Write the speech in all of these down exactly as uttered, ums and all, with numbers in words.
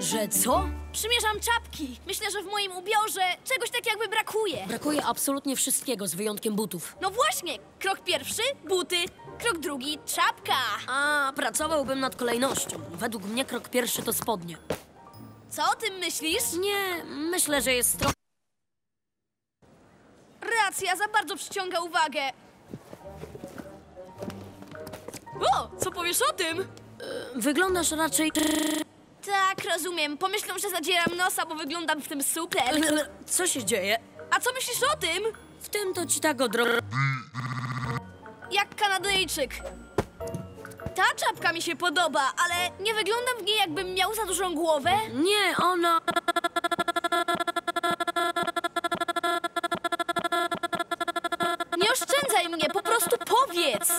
Że co? Przymierzam czapki. Myślę, że w moim ubiorze czegoś tak jakby brakuje. Brakuje absolutnie wszystkiego, z wyjątkiem butów. No właśnie, krok pierwszy – buty, krok drugi – czapka. A, pracowałbym nad kolejnością. Według mnie krok pierwszy to spodnie. Co o tym myślisz? Nie, myślę, że jest trochę... Racja, za bardzo przyciąga uwagę. O, co powiesz o tym? Wyglądasz raczej... Tak, rozumiem. Pomyślą, że zadzieram nosa, bo wyglądam w tym super. Co się dzieje? A co myślisz o tym? W tym to ci tak odro... Jak Kanadyjczyk. Ta czapka mi się podoba, ale nie wyglądam w niej, jakbym miał za dużą głowę. Nie, ona... Nie oszczędzaj mnie, po prostu powiedz.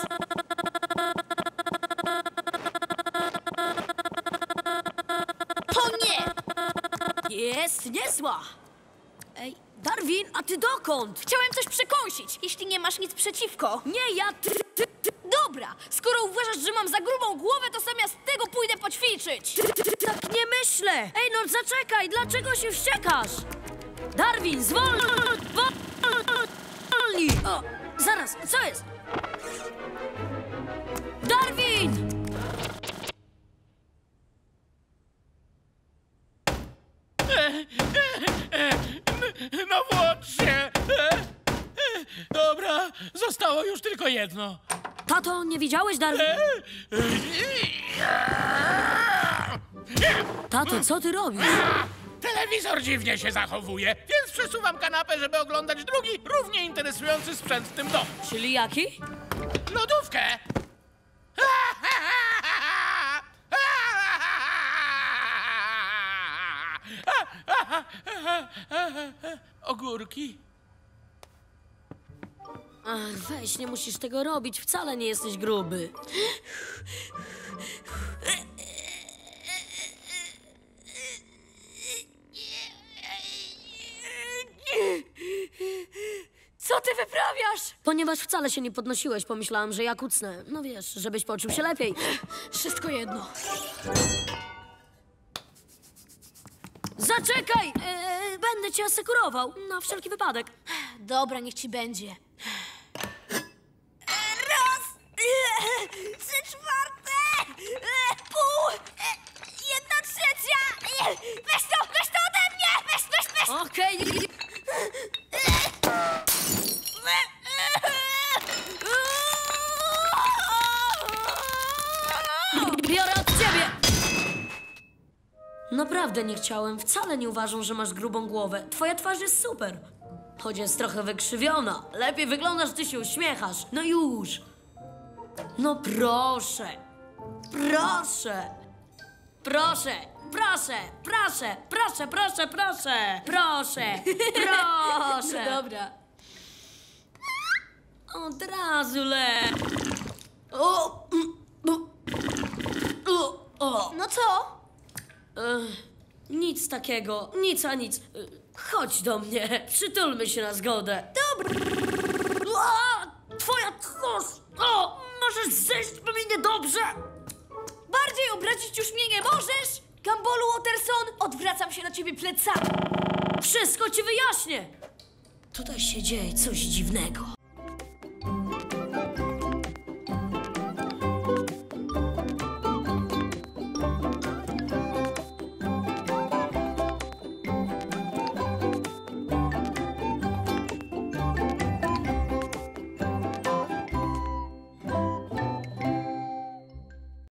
To nie! Jest niezła! Ej, Darwin, a ty dokąd? Chciałem coś przekąsić, jeśli nie masz nic przeciwko. Nie, ja... Ty, ty, ty, Dobra, skoro uważasz, że mam za grubą głowę, to zamiast tego pójdę poćwiczyć. ty, ty, ty tak nie myślę! Ej, no zaczekaj, dlaczego się wściekasz? Darwin, zwolnij! Zwolnij! O, zaraz, co jest? Darwin! No włącz się! Dobra, zostało już tylko jedno. Tato, nie widziałeś, Darwin? Tato, co ty robisz? Telewizor dziwnie się zachowuje, więc przesuwam kanapę, żeby oglądać drugi, równie interesujący sprzęt w tym domu. Czyli jaki? Lodówkę! Ogórki? Ach, weź, nie musisz tego robić, wcale nie jesteś gruby. Co ty wyprawiasz? Ponieważ wcale się nie podnosiłeś, pomyślałam, że ja kucnę. No wiesz, żebyś poczuł się lepiej. Wszystko jedno. Zaczekaj! Eee, będę cię asekurował, na wszelki wypadek. Dobra, niech ci będzie. Raz, trzy czwarte, pół, jedna trzecia. Weź to, weź to ode mnie! Weź, weź, weź! Okej. Biorę od ciebie! Naprawdę nie chciałem. Wcale nie uważam, że masz grubą głowę. Twoja twarz jest super. Choć jest trochę wykrzywiona. Lepiej wyglądasz, gdy się uśmiechasz. No już. No proszę. Proszę. Proszę. Proszę. Proszę. Proszę, proszę, proszę. Proszę. Proszę. Dobra. Od razu le. O. O. O. No co? Ech, nic takiego, nic a nic. Ech, chodź do mnie, przytulmy się na zgodę. Dobra. A, twoja twarz! O, możesz zejść, bo mi niedobrze. Bardziej obrazić już mnie nie możesz? Gumball Watterson, odwracam się do ciebie plecami. Wszystko ci wyjaśnię. Tutaj się dzieje coś dziwnego.